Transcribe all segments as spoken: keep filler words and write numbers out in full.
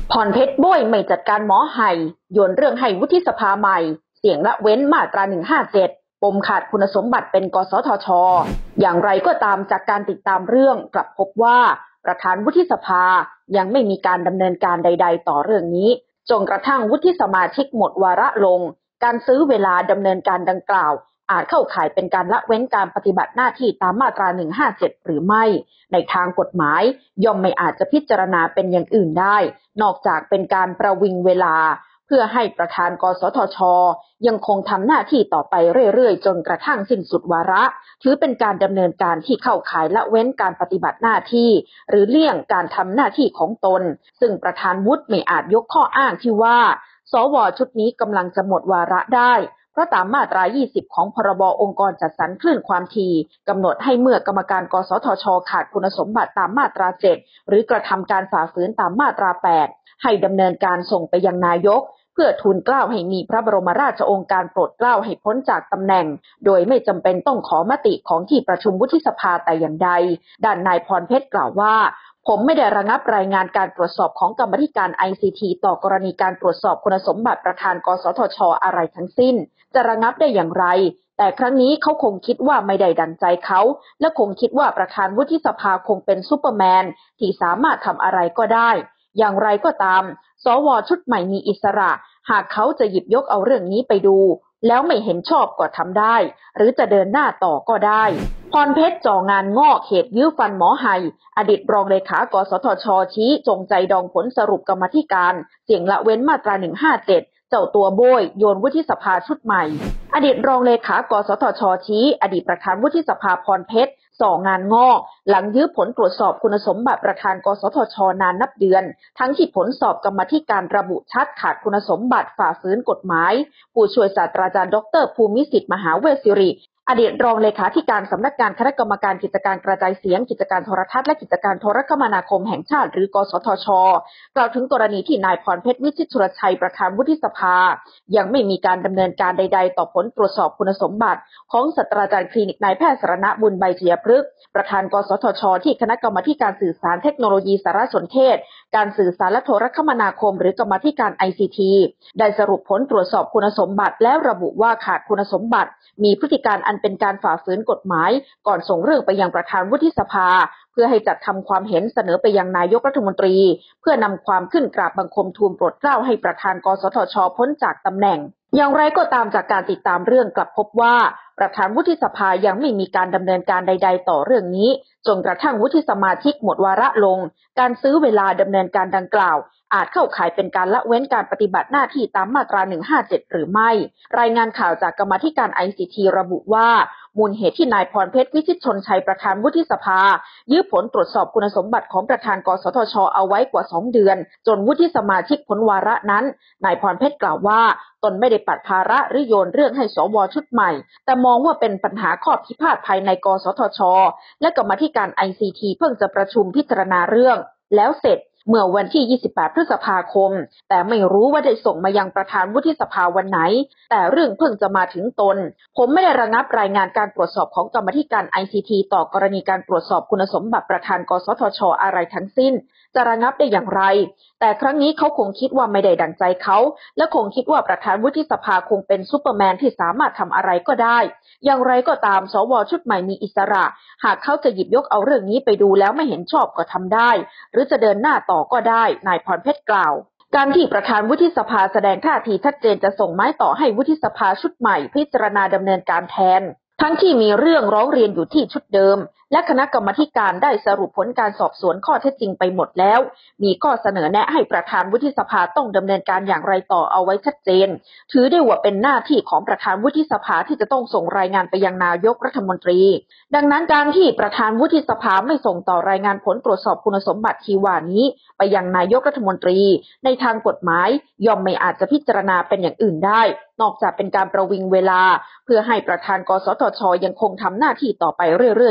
พรเพชรโบ้ยไม่จัดการหมอไห่โยนเรื่องให้วุฒิสภาใหม่เสี่ยงละเว้นมาตราหนึ่งห้าเจ็ดปมขาดคุณสมบัติเป็นกสทช.อย่างไรก็ตามจากการติดตามเรื่องกลับพบว่าประธานวุฒิสภายังไม่มีการดำเนินการใดๆต่อเรื่องนี้จนกระทั่งวุฒิสมาชิกหมดวาระลงการซื้อเวลาดำเนินการดังกล่าวอาจเข้าข่ายเป็นการละเว้นการปฏิบัติหน้าที่ตามมาตราหนึ่งห้าเจ็ดหรือไม่ในทางกฎหมายย่อมไม่อาจจะพิจารณาเป็นอย่างอื่นได้นอกจากเป็นการประวิงเวลาเพื่อให้ประธานกสทช.ยังคงทำหน้าที่ต่อไปเรื่อยๆจนกระทั่งสิ้นสุดวาระถือเป็นการดำเนินการที่เข้าข่ายละเว้นการปฏิบัติหน้าที่หรือเลี่ยงการทำหน้าที่ของตนซึ่งประธานวุฒิไม่อาจยกข้ออ้างที่ว่าสวชุดนี้กำลังจะหมดวาระได้เพราะตามมาตรายี่สิบของพรบองค์กรจัดสรรคลื่นความถี่กำหนดให้เมื่อกรรมการกสทช.ขาดคุณสมบัติตามมาตราเจ็ดหรือกระทำการฝ่าฝืนตามมาตราแปดให้ดำเนินการส่งไปยังนายกเพื่อทูลเกล้าให้มีพระบรมราชโองการโปรดเกล้าให้พ้นจากตำแหน่งโดยไม่จำเป็นต้องขอมติของที่ประชุมวุฒิสภาแต่อย่างใดด้านนายพรเพชรกล่าวว่าผมไม่ได้ระงับรายงานการตรวจสอบของกรรมาธิการ ไอ ซี ที ต่อกรณีการตรวจสอบคุณสมบัติประธานกสทช.อะไรทั้งสิ้นจะระงับได้อย่างไรแต่ครั้งนี้เขาคงคิดว่าไม่ได้ดังใจเขาและคงคิดว่าประธานวุฒิสภาคงเป็นซูเปอร์แมนที่สามารถทำอะไรก็ได้อย่างไรก็ตามสวชุดใหม่มีอิสระหากเขาจะหยิบยกเอาเรื่องนี้ไปดูแล้วไม่เห็นชอบก็ทำได้หรือจะเดินหน้าต่อก็ได้พรเพชรจ่องานงอกเขตยื้อฟันหมอไห่อดีตรองเลขากสทช.ชี้จงใจดองผลสรุปกรรมาธิการเสี่ยงละเว้นมาตราหนึ่งห้าเจ็ดเจ้าตัวโบยโยนวุฒิสภาชุดใหม่อดีตรองเลขากสทช.ชี้อดีตประธานวุฒิสภาพรเพชรส่องานงอกหลังยื้อผลตรวจสอบคุณสมบัติประธานกสทช.นานนับเดือนทั้งที่ผลสอบกรรมาธิการระบุชัดขาดคุณสมบัติฝ่าฝืนกฎหมายผู้ช่วยศาสตราจารย์ดรภูมิสิทธิ์มหาเวชศิริอดีตรองเลขาธิการสำนักงานคณะกรรมการกิจการกระจายเสียงกิจการโทรทัศน์และกิจการโทรคมนาคมแห่งชาติหรือกสทช.กล่าวถึงกรณีที่นายพรเพชรวิชิตชุรชัยประธานวุฒิสภายังไม่มีการดำเนินการใดๆต่อผลตรวจสอบคุณสมบัติของศาสตราจารย์คลินิกนายแพทย์สรณบุญใบเจียพฤกษ์ประธานกสทช.ที่คณะกรรมาธิการสื่อสารเทคโนโลยีสารสนเทศการสื่อสารและโทรคมนาคมหรือกรรมาธิการ ไอ ซี ที ได้สรุปผลตรวจสอบคุณสมบัติแล้วระบุว่าขาดคุณสมบัติมีพฤติการอันเป็นการฝ่าฝืนกฎหมายก่อนส่งเรื่องไปยังประธานวุฒิสภาเพื่อให้จัดทำความเห็นเสนอไปยังนายกรัฐมนตรีเพื่อนำความขึ้นกราบบังคมทูลโปรดเกล้าให้ประธานกสทช.พ้นจากตำแหน่งอย่างไรก็ตามจากการติดตามเรื่องกลับพบว่าประธานวุฒิสภายังไม่มีการดำเนินการใดๆต่อเรื่องนี้จนกระทั่งวุฒิสมาชิกหมดวาระลงการซื้อเวลาดำเนินการดังกล่าวอาจเข้าข่ายเป็นการละเว้นการปฏิบัติหน้าที่ตามมาตราหนึ่งห้าเจ็ดหรือไม่รายงานข่าวจากกรรมาธิการ ไอ ซี ที ระบุว่ามูลเหตุที่นายพรเพชรวิชิตชนชัยประธานวุฒิสภายื้อผลตรวจสอบคุณสมบัติของประธานกสทช.เอาไว้กว่าสองเดือนจนวุฒิสมาชิกพ้นวาระนั้นนายพรเพชรกล่าวว่าตนไม่ได้ปัดภาระหรือโยนเรื่องให้สวชุดใหม่แต่มองว่าเป็นปัญหาข้อพิพาทภายในกสทช.และกรรมาธิการ ไอ ซี ที เพิ่งจะประชุมพิจารณาเรื่องแล้วเสร็จเมื่อวันที่ยี่สิบแปดพฤษภาคมแต่ไม่รู้ว่าได้ส่งมายังประธานวุฒิสภาวันไหนแต่เรื่องเพิ่งจะมาถึงตนผมไม่ได้ระงับรายงานการตรวจสอบของกรรมาธิการ ไอ ซี ที ต่อกรณีการตรวจสอบคุณสมบัติประธานกสทช.อะไรทั้งสิ้นจะระงับได้อย่างไรแต่ครั้งนี้เขาคงคิดว่าไม่ได้ดังใจเขาและคงคิดว่าประธานวุฒิสภาคงเป็นซูเปอร์แมนที่สามารถทำอะไรก็ได้อย่างไรก็ตามสวชุดใหม่มีอิสระหากเขาจะหยิบยกเอาเรื่องนี้ไปดูแล้วไม่เห็นชอบก็ทำได้หรือจะเดินหน้าต่อก็ได้นายพรเพชรกล่าวการที่ประธานวุฒิสภาแสดงท่าทีชัดเจนจะส่งไม้ต่อให้วุฒิสภาชุดใหม่พิจารณาดำเนินการแทนทั้งที่มีเรื่องร้องเรียนอยู่ที่ชุดเดิมและคณะกรรมาธิการได้สรุปผลการสอบสวนข้อเท็จจริงไปหมดแล้วมีข้อเสนอแนะให้ประธานวุฒิสภาต้องดำเนินการอย่างไรต่อเอาไว้ชัดเจนถือได้ว่าเป็นหน้าที่ของประธานวุฒิสภาที่จะต้องส่งรายงานไปยังนายกรัฐมนตรีดังนั้นการที่ประธานวุฒิสภาไม่ส่งต่อรายงานผลตรวจสอบคุณสมบัติที่ว่านี้ไปยังนายกรัฐมนตรีในทางกฎหมายย่อมไม่อาจจะพิจารณาเป็นอย่างอื่นได้นอกจากเป็นการประวิงเวลาเพื่อให้ประธานกสทช.ยังคงทำหน้าที่ต่อไปเรื่อยๆจนกระ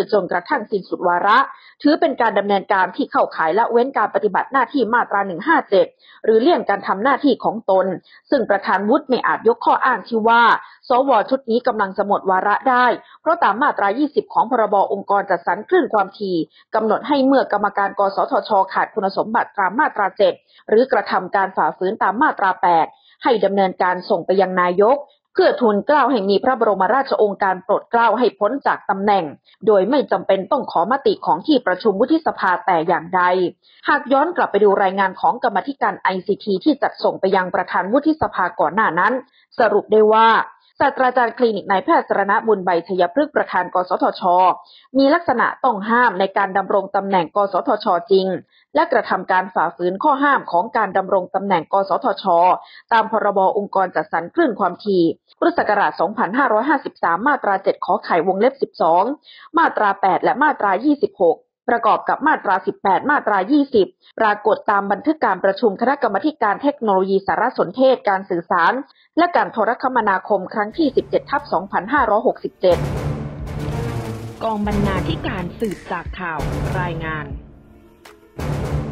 ทั่งสิ้นสุดวาระถือเป็นการดำเนินการที่เข้าข่ายละเว้นการปฏิบัติหน้าที่มาตราหนึ่งห้าเจ็ดหรือเลี่ยงการทำหน้าที่ของตนซึ่งประธานวุฒิไม่อาจยกข้ออ้างที่ว่าสวชุดนี้กำลังจะหมดวาระได้เพราะตามมาตรายี่สิบของพรบองค์กรจัดสรรคลื่นความถี่กำหนดให้เมื่อกรรมการกสทชขาดคุณสมบัติตามมาตราเจ็ดหรือกระทำการฝ่าฝืนตามมาตราแปดให้ดำเนินการส่งไปยังนายกเพื่อทูลเกล้าให้มีพระบรมราชโองการโปรดเกล้าให้พ้นจากตำแหน่งโดยไม่จำเป็นต้องขอมติของที่ประชุมวุฒิสภาแต่อย่างใดหากย้อนกลับไปดูรายงานของกรรมาธิการ ไอ ซี ที ที่จัดส่งไปยังประธานวุฒิสภาก่อนหน้านั้นสรุปได้ว่าศาสตราจารย์คลินิกนายแพทย์สรณบุญใบชัยพฤกษ์ประธานกสทชมีลักษณะต้องห้ามในการดำรงตำแหน่งกสทชจริงและกระทำการฝ่าฝืนข้อห้ามของการดำรงตำแหน่งกสทชตามพรบองค์กรจัดสรรคลื่นความถี่พุทธศักราชสองพันห้าร้อยห้าสิบสามมาตราเจ็ดขอไขวงเล็บสิบสองมาตราแปดและมาตรายี่สิบหกประกอบกับมาตราสิบแปดมาตรายี่สิบปรากฏตามบันทึกการประชุมคณะกรรมาการเทคโนโลยีสารสนเทศการสื่อสารและการโทรคมนาคมครั้งที่ สิบเจ็ดทับสองพันห้าร้อยหกสิบเจ็ดกองบรรณาธิการสืบจากข่าวรายงาน